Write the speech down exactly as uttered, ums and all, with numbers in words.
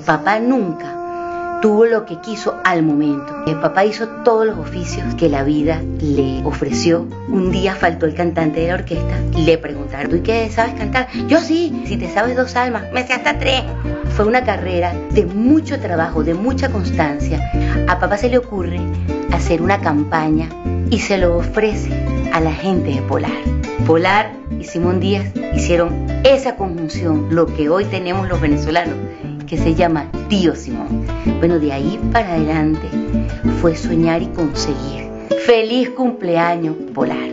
Papá nunca tuvo lo que quiso al momento. El papá hizo todos los oficios que la vida le ofreció. Un día faltó el cantante de la orquesta. Le preguntaron, ¿tú y qué sabes cantar? Yo sí, si te sabes dos almas, me sé hasta tres. Fue una carrera de mucho trabajo, de mucha constancia. A papá se le ocurre hacer una campaña y se lo ofrece a la gente de Polar. Polar y Simón Díaz hicieron esa conjunción, lo que hoy tenemos los venezolanos, que se llama Tío Simón. Bueno, de ahí para adelante fue soñar y conseguir. ¡Feliz cumpleaños, Polar!